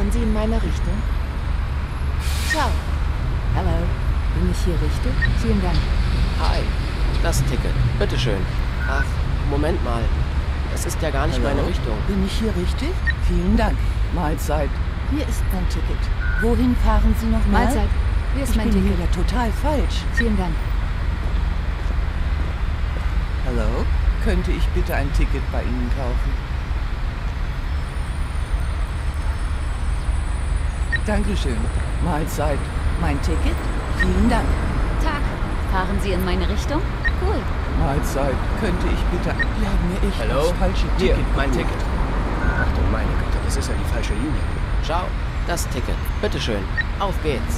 Fahren Sie in meine Richtung? Ciao. Hallo. Bin ich hier richtig? Vielen Dank. Hi. Das Ticket. Bitteschön. Ach, Moment mal. Das ist ja gar nicht meine Richtung. Bin ich hier richtig? Vielen Dank. Mahlzeit. Hier ist mein Ticket. Wohin fahren Sie noch mal? Mahlzeit. Hier ist mein Ich bin Ticket. hier ja total falsch. Vielen Dank. Hallo? Könnte ich bitte ein Ticket bei Ihnen kaufen? Dankeschön. Mahlzeit. Mein Ticket? Vielen Dank. Tag. Fahren Sie in meine Richtung? Cool. Mahlzeit. Könnte ich bitte... Die haben mir echt Hallo? das falsche Hier, Ticket mein gebucht. Ticket. Ach du meine Güte, das ist ja die falsche Linie. Ciao. Das Ticket. Bitteschön. Auf geht's.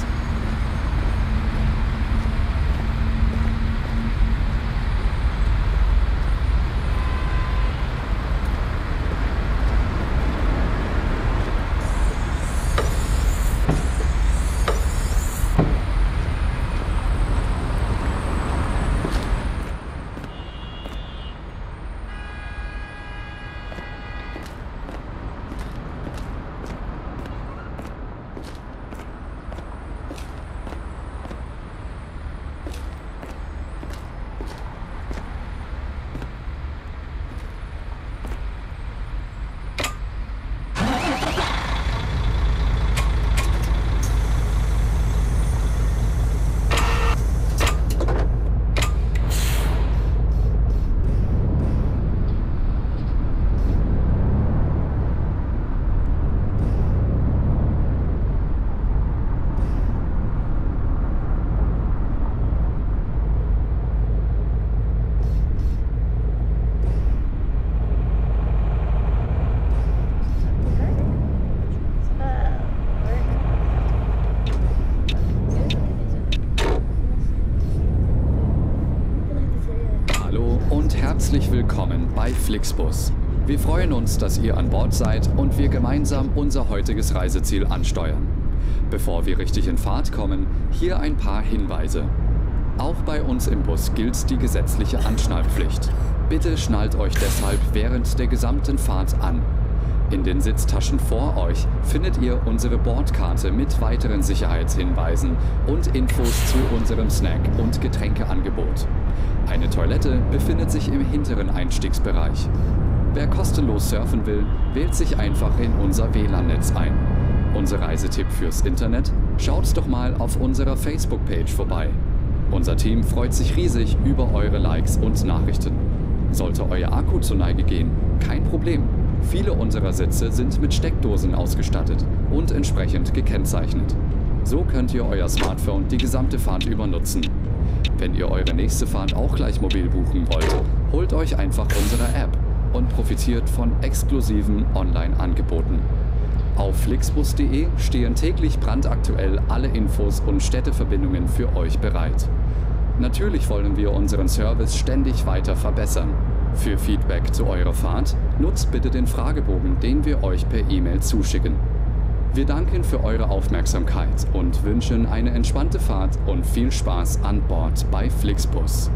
Herzlich willkommen bei FlixBus. Wir freuen uns, dass ihr an Bord seid und wir gemeinsam unser heutiges Reiseziel ansteuern. Bevor wir richtig in Fahrt kommen, hier ein paar Hinweise. Auch bei uns im Bus gilt die gesetzliche Anschnallpflicht. Bitte schnallt euch deshalb während der gesamten Fahrt an. In den Sitztaschen vor euch findet ihr unsere Bordkarte mit weiteren Sicherheitshinweisen und Infos zu unserem Snack- und Getränkeangebot. Eine Toilette befindet sich im hinteren Einstiegsbereich. Wer kostenlos surfen will, wählt sich einfach in unser WLAN-Netz ein. Unser Reisetipp fürs Internet? Schaut doch mal auf unserer Facebook-Page vorbei. Unser Team freut sich riesig über eure Likes und Nachrichten. Sollte euer Akku zur Neige gehen, kein Problem. Viele unserer Sitze sind mit Steckdosen ausgestattet und entsprechend gekennzeichnet. So könnt ihr euer Smartphone die gesamte Fahrt über nutzen. Wenn ihr eure nächste Fahrt auch gleich mobil buchen wollt, holt euch einfach unsere App und profitiert von exklusiven Online-Angeboten. Auf flixbus.de stehen täglich brandaktuell alle Infos und Städteverbindungen für euch bereit. Natürlich wollen wir unseren Service ständig weiter verbessern. Für Feedback zu eurer Fahrt nutzt bitte den Fragebogen, den wir euch per E-Mail zuschicken. Wir danken für eure Aufmerksamkeit und wünschen eine entspannte Fahrt und viel Spaß an Bord bei FlixBus.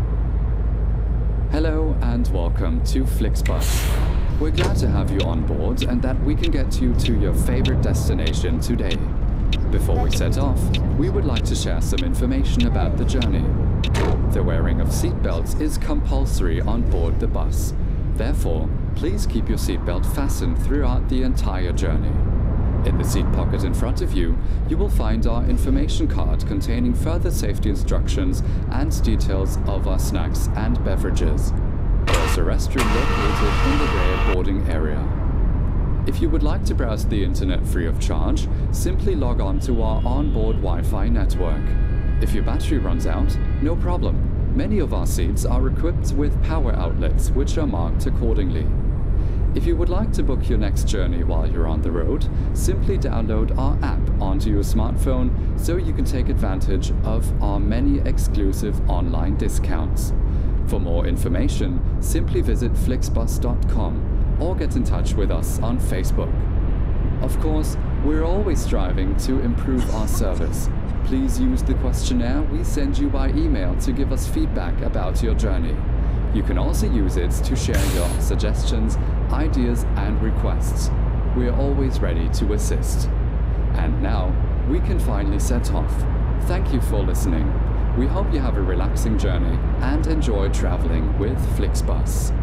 Hello and welcome to FlixBus. We're glad to have you on board and that we can get you to your favorite destination today. Before we set off, we would like to share some information about the journey. The wearing of seatbelts is compulsory on board the bus. Therefore, please keep your seatbelt fastened throughout the entire journey. In the seat pocket in front of you, you will find our information card containing further safety instructions and details of our snacks and beverages. There's a restroom located in the rear boarding area. If you would like to browse the internet free of charge, simply log on to our onboard Wi-Fi network. If your battery runs out, no problem. Many of our seats are equipped with power outlets which are marked accordingly. If you would like to book your next journey while you're on the road, simply download our app onto your smartphone so you can take advantage of our many exclusive online discounts. For more information, simply visit flixbus.com or get in touch with us on Facebook. Of course, we're always striving to improve our service. Please use the questionnaire we send you by email to give us feedback about your journey. You can also use it to share your suggestions, ideas and requests. We are always ready to assist. And now, we can finally set off. Thank you for listening. We hope you have a relaxing journey and enjoy traveling with FlixBus.